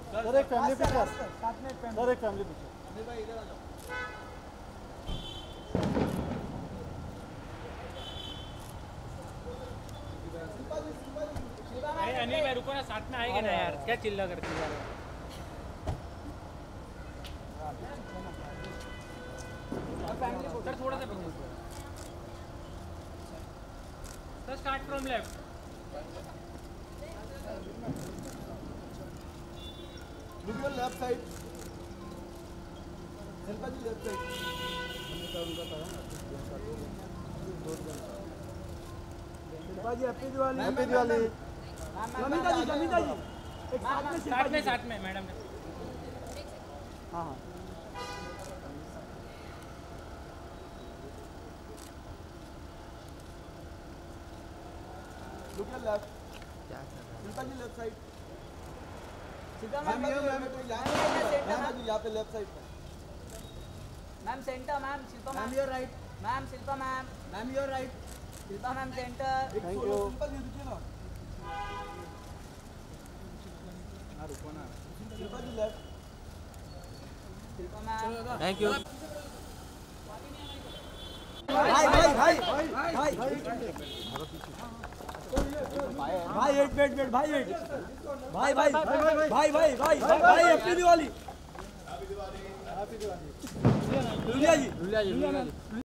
Sir एक family picture, sir एक family picture. Anil भाई रुको ना, साथ में आएंगे ना यार, क्या चिल्ला करती है यार। सर थोड़ा सा पीछे sir, start from left. Look your left side. Shilpa ji left side. Shilpa ji happy Diwali. Happy Diwali. Namita ji एक साथ में मैडम ने। हाँ हाँ। Look your left. Shilpa ji left side. Ma'am यहाँ पे लेफ्ट साइड पे। Ma'am centre, ma'am Shilpa ma'am your right. Ma'am Shilpa ma'am your right. Shilpa ma'am centre. Thank you. Shilpa ji रुकिए ना। हाँ रुको ना। Shilpa ji left. Shilpa ma'am thank you. भाई वेट भाई हैप्पी दिवाली। हैप्पी दिवाली।